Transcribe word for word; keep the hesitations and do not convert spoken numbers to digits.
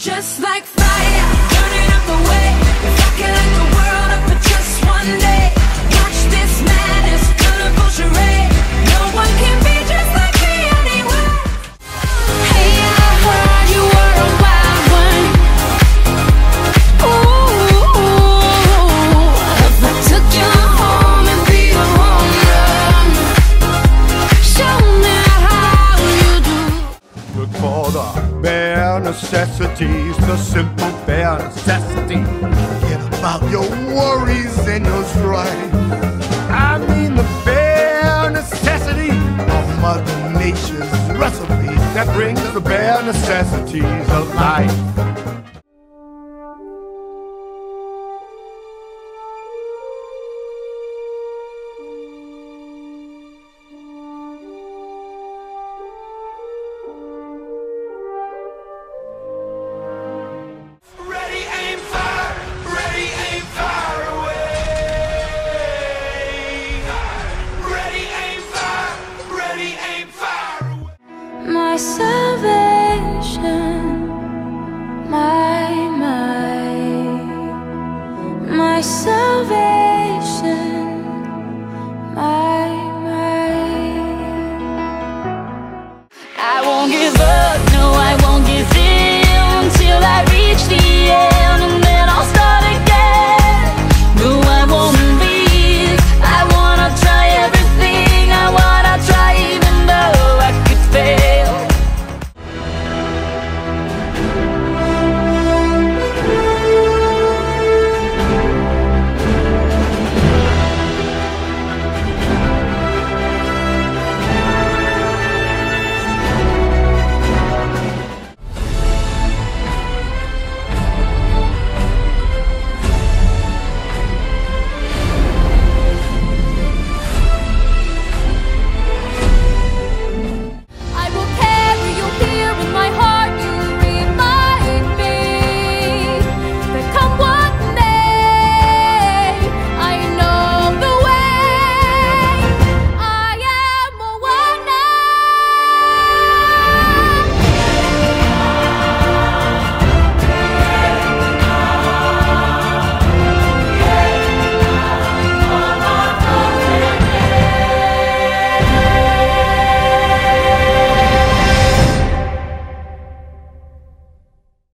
just like fire, burning up the way. If I could light the world up for just one day, watch this madness, colorful charade. No one can be just like me anyway. Hey, I heard you were a wild one. Ooh, if I took you home and be a home run, show me how you do. Look for the bare necessities, the simple bare necessities. Forget about your worries and your strife. I mean the bare necessity of Mother Nature's recipe that brings the bare necessities of life. My son.